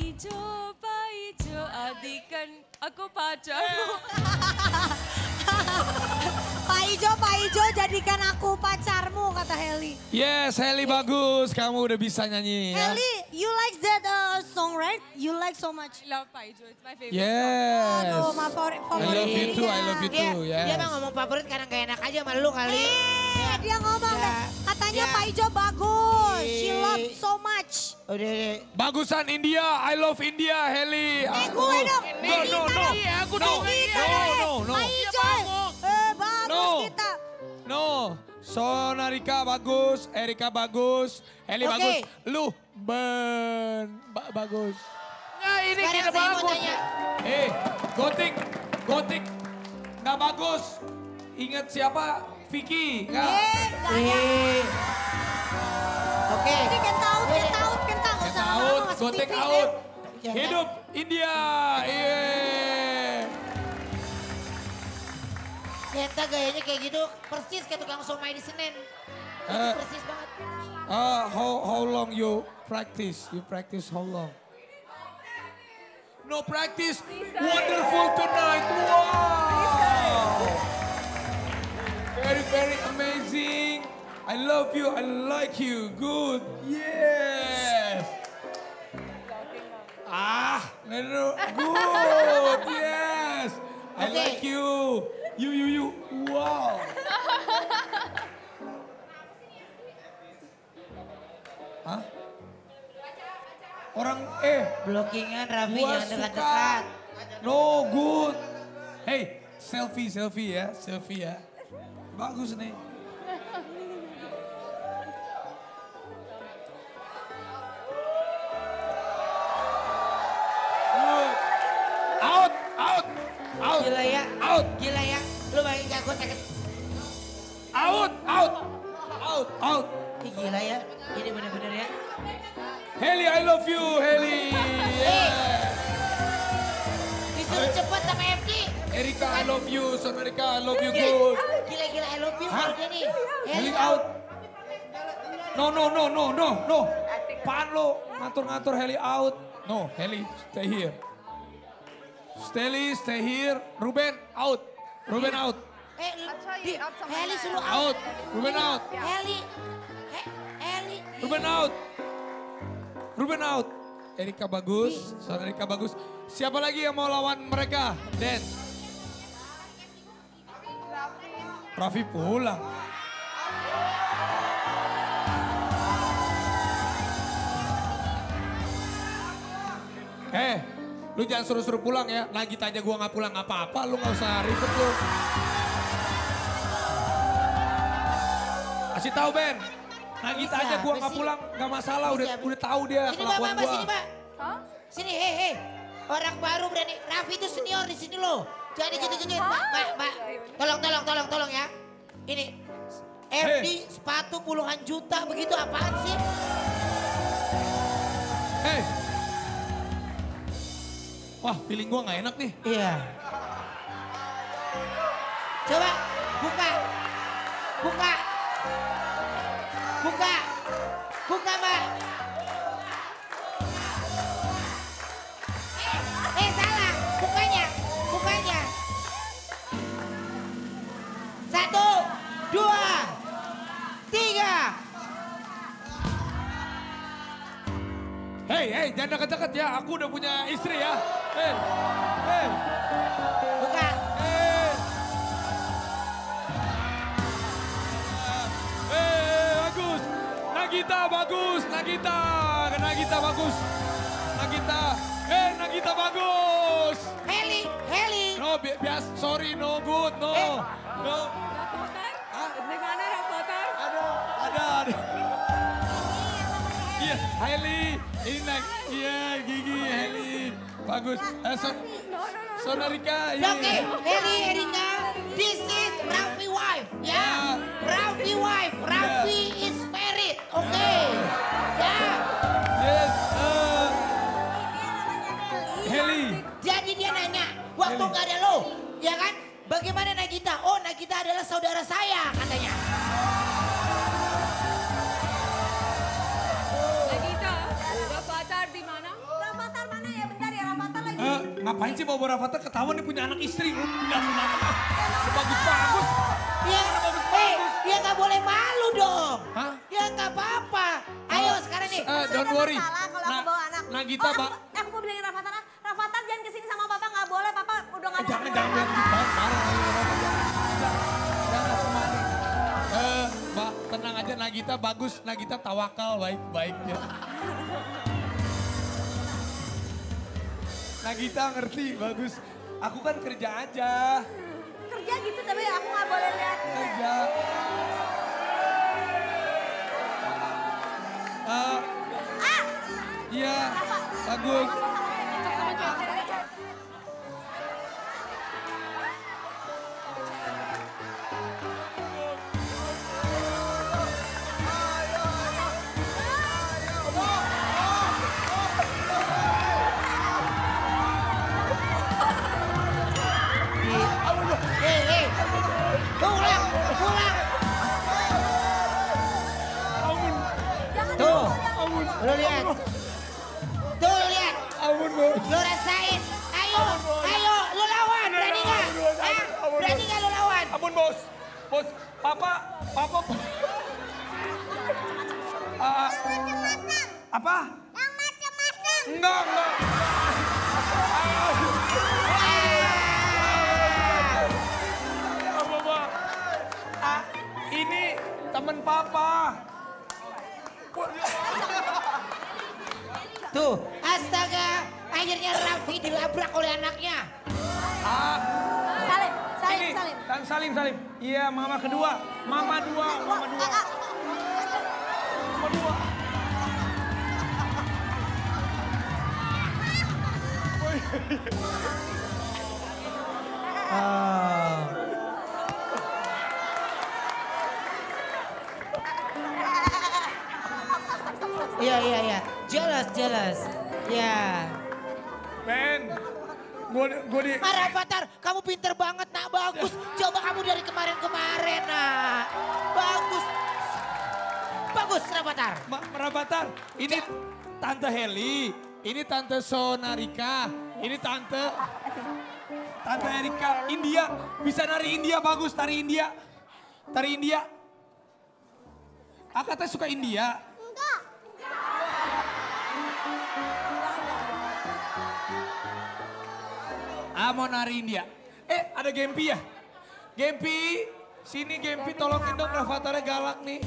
Paijo, adikan aku pacarmu. Pak Ijo jadikan aku pacarmu kata Heli. Yes, Heli bagus. Kamu udah bisa nyanyi ya. Heli, you like that song right? You like so much. I love Paijo, it's my favorite. Yes. Oh, my favorite. I love you too, I love you Dia, too. Yes. dia mah ngomong favorit karena gak enak aja sama lu kali. Dia ngomong Ya. katanya Ya. Pak Ijo bagus. She Eh. love so much. Udah. Bagusan India, I love India, Heli. Gue dong. No, no, no. Iya, aku No, dong. no. Pak Ijo. Bagus No. kita. No, Sonarika bagus, Erika bagus, Heli Oke. bagus, lu bagus. Nah ini Sekarang kita saya mau bagus. tanya. Gotik, nggak bagus. Ingat siapa? Vicky, nggak? Gak ada. Oke. Ini kentaut. Kita out, Gotik out. Ya. Hidup India, iya. Ternyata gayanya kayak gitu persis kayak tukang somai di Senen. Eh. Persis banget. How long you practice? You practice how long? No practice. Wonderful tonight. Wow. Very, very amazing. I love you. I like you. Good. Yes. No. Good. Yes. I Okay. like you. You. Wow. Hah? Orang Blockingan Raffi gua jangan suka. dekat-dekat. No, good. Hey, selfie ya, selfie ya. Bagus nih. Good. Out. Gila ya. Out. Gila ya. Lu bayangin gak gue sakit. Out. Ih, gila ya. Ini bener-bener ya. Heli, I love you, Heli. Disuruh cepet sama FD. Erika, I love you. Sonarika, I love you, good. Gila I love you Hah? kalau dia nih. Heli out. No. Apaan lo ngatur-ngatur Heli out? No, Heli stay here. Stay here. Ruben out. Heli suruh Out. Ruben out. Heli. Ruben out. Erika bagus. Sonarika bagus. Siapa lagi yang mau lawan mereka? Den. Raffi pulang. Lu jangan suruh-suruh pulang ya. Nagita aja gua nggak pulang apa-apa, lu nggak usah ribet lu. Kasih tahu Ben. Nagita aja gua nggak pulang, nggak masalah. Udah tahu dia Sini kelakuan Mbak, gua. sini Mbak. Sini, hei. Orang baru berani. Raffi itu senior di sini loh. Jangan gitu-gituin. Mbak. Tolong ya. Ini. FD sepatu puluhan juta begitu apaan sih? Hei. Wah, feeling gua nggak enak nih. Iya. Coba buka. Buka, Mbak. Salah. Bukanya. 1, 2, 3. Hei, jangan deket-deket ya. Aku udah punya istri ya. Hei. Buka. Bagus. Nagita bagus. Nagita bagus. Heli. No, bias. Sorry, no good, no. No. Di mana Rapotar? Ada. Iya, Heli. Ini iya, Gigi, Heli. Bagus. Sonarika. Oke, Heli, Erika. This is Raffi wife, ya. Raffi wife. Raffi is married, oke. Ya. Yes. Heli. Jadi dia nanya, waktu gak ada lo, ya kan? Bagaimana Nagita? Oh, Nagita adalah saudara saya, katanya. Nagita, Rapotar di mana? Rapotar mana ngapain sih bawa Rafathar ketahuan nih punya anak istri. Lu bagus-bagus. Ya, ya nggak boleh malu dong. Hah? Ya nggak apa-apa. Ayo sekarang nih. Don't worry. Masalah kalau aku bawa anak. Nagita, Pak. Aku mau bilangin Rafathar, Rafathar jangan kesini sama papa, nggak boleh, papa udah nggak mau. Jangan Mbak, tenang aja Nagita bagus, Nagita tawakal baik-baik ya. Nagita ngerti, bagus. Aku kan kerja aja. Kerja gitu tapi aku nggak boleh lihat. Kerja. Iya, bagus. Pulang. Tuh, lu lihat. Tuh, lu lihat. Ampun, Bos. Lu rasain. Ayo, lu lawan. Berani nggak? Berani nggak lu lawan? Ampun, Bos. Bos, Papa. Apa? Yang macam-macam. Enggak. Ini temen Papa. Tuh, astaga. Akhirnya Raffi dilabrak oleh anaknya. Ini, dan Salim. Iya, mama kedua. Mama dua. Iya. Jelas. Ya. Men, gue di... Rafathar, kamu pinter banget, nak. Bagus. Coba kamu dari kemarin, nak. Bagus, Rafathar. Rafathar, ini Tante Heli, ini Tante Sonarika, ini Tante Erika, India. Bisa nari India, bagus, tari India. Kakak suka India. Mau nari India. Ada Gempi ya? Gempi, sini Gempi tolongin dong Rafatharnya galak nih.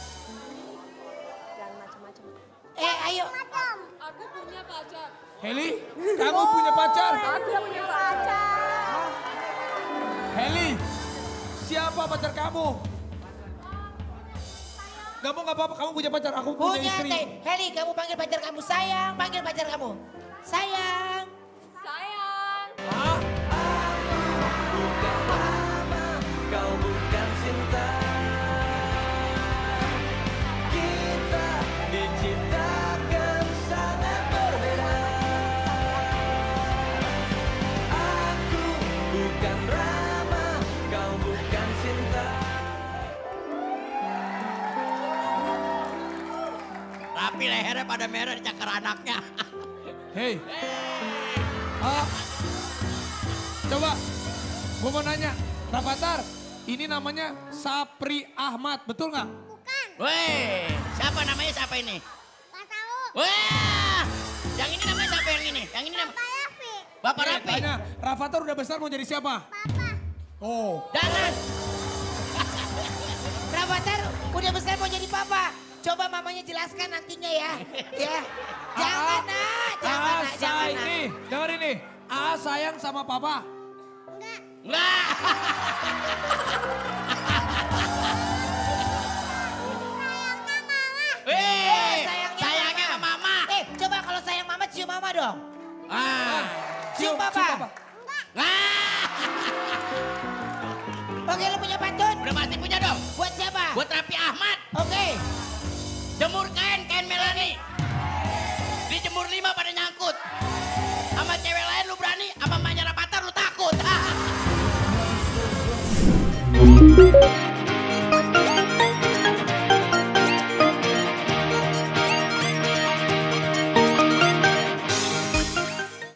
Ayo. Aku punya pacar. Heli, kamu punya pacar? Aku punya pacar. Heli, siapa pacar kamu? Kamu nggak apa-apa, kamu punya pacar, aku punya istri. Heli, kamu panggil pacar kamu sayang, panggil pacar kamu. Sayang. Hah? Kau bukan cinta, kita diciptakan sangat berbeda. Aku bukan Rama, kau bukan cinta. Tapi lehernya pada merah cakar anaknya. Hei. Coba, gue mau nanya, Rafathar, ini namanya Sapri Ahmad, betul nggak? Bukan. Weh, siapa namanya siapa ini? Gak tahu. Wah, yang ini namanya siapa yang ini? Yang ini namanya? Bapak Raffi. Bapak Raffi. Tanya, Rafathar udah besar mau jadi siapa? Papa. Oh. Jangan. Rafathar udah besar mau jadi papa. Coba mamanya jelaskan nantinya ya. Ya. Jangan nak. Nih, dengerin nih. Sayang sama papa. Enggak. Sayangnya sama mama. Coba kalau sayang mama cium mama dong. Cium papa. Enggak. Oke, lu punya pantun? Udah pasti punya dong. Buat siapa? Buat Raffi Ahmad. Oke. Jemur kain Melani. Dijemur 5 pada nyangkut. Sama cewek lain lu berani, sama mamanya Rafathar lu takut.